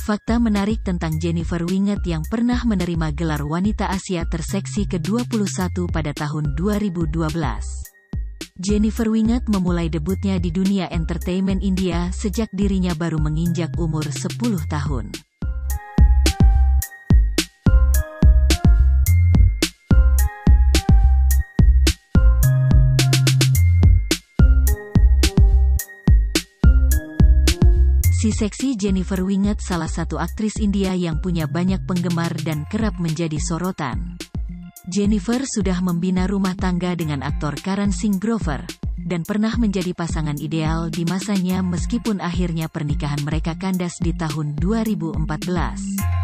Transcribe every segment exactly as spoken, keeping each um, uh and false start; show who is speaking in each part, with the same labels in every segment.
Speaker 1: Fakta menarik tentang Jennifer Winget yang pernah menerima gelar wanita Asia terseksi ke dua puluh satu pada tahun dua ribu dua belas. Jennifer Winget memulai debutnya di dunia entertainment India sejak dirinya baru menginjak umur sepuluh tahun. Si seksi Jennifer Winget salah satu aktris India yang punya banyak penggemar dan kerap menjadi sorotan. Jennifer sudah membina rumah tangga dengan aktor Karan Singh Grover, dan pernah menjadi pasangan ideal di masanya meskipun akhirnya pernikahan mereka kandas di tahun dua ribu empat belas.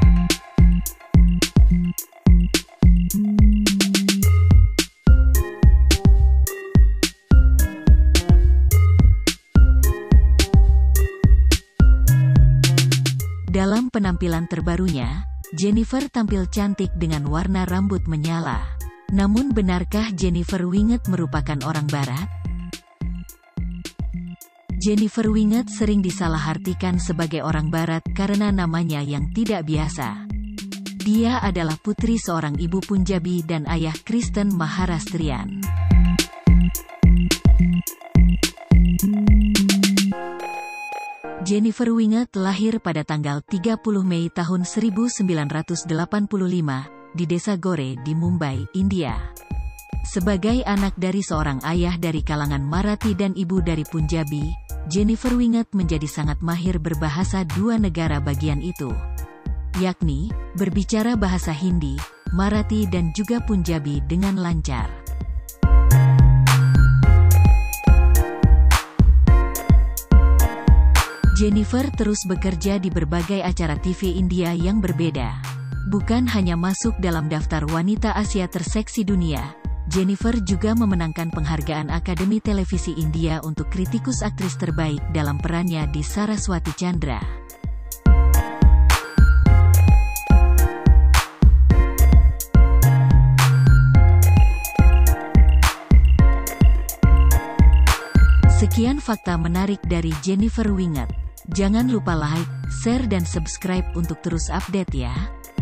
Speaker 1: Dalam penampilan terbarunya, Jennifer tampil cantik dengan warna rambut menyala. Namun benarkah Jennifer Winget merupakan orang Barat? Jennifer Winget sering disalahartikan sebagai orang Barat karena namanya yang tidak biasa. Dia adalah putri seorang ibu Punjabi dan ayah Kristen Maharashtrian. Jennifer Winget lahir pada tanggal tiga puluh Mei tahun seribu sembilan ratus delapan puluh lima, di desa Gore di Mumbai, India. Sebagai anak dari seorang ayah dari kalangan Marathi dan ibu dari Punjabi, Jennifer Winget menjadi sangat mahir berbahasa dua negara bagian itu, yakni berbicara bahasa Hindi, Marathi dan juga Punjabi dengan lancar. Jennifer terus bekerja di berbagai acara T V India yang berbeda. Bukan hanya masuk dalam daftar wanita Asia terseksi dunia, Jennifer juga memenangkan penghargaan Akademi Televisi India untuk kritikus aktris terbaik dalam perannya di Saraswati Chandra. Sekian fakta menarik dari Jennifer Winget. Jangan lupa like, share dan subscribe untuk terus update ya.